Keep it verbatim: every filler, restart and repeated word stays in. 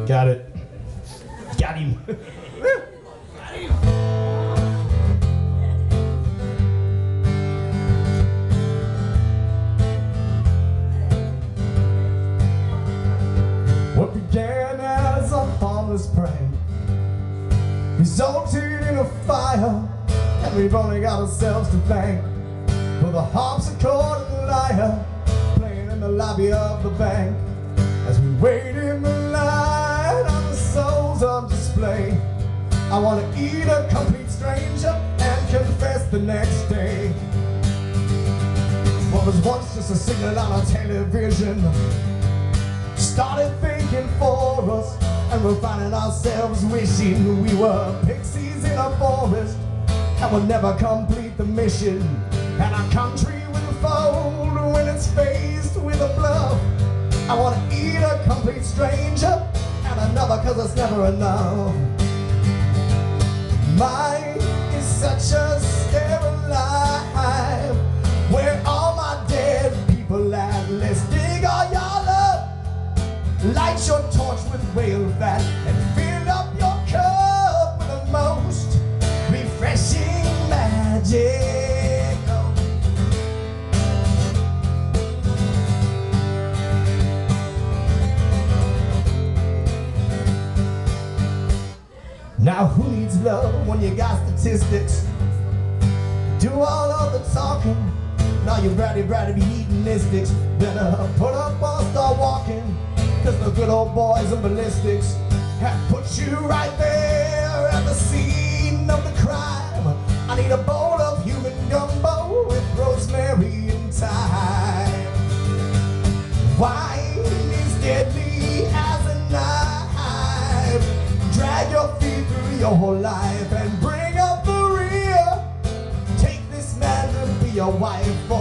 Got it. Got him. Got him. What began as a harmless prank resulted in a fire, and we've only got ourselves to thank for the harpsichord and the lyre playing in the lobby of the bank. As we wait in the line on the souls on display, I want to eat a complete stranger and confess the next day. What was once just a signal on a television started thinking for us, and we're finding ourselves wishing we were pixies in a forest, and we'll never complete the mission. And our country will fold when it's faced with a bluff. I want to eat a complete stranger and another, cause it's never enough. Mine is such a sterile life where all my dead people at. Let's dig all y'all up, light your torch with whale fat, and fill up your cup with the most refreshing magic. Now who needs love when you got statistics? Do all of the talking. Now you're bratty bratty be eating mystics. Better put up or start walking, cause the good old boys and ballistics have put you right there at the scene of the crime. I need a bowl of human gumbo with rosemary and thyme. Wine is deadly as a knife. Drag your feet through your whole life and bring up the rear. Take this man to be your wife.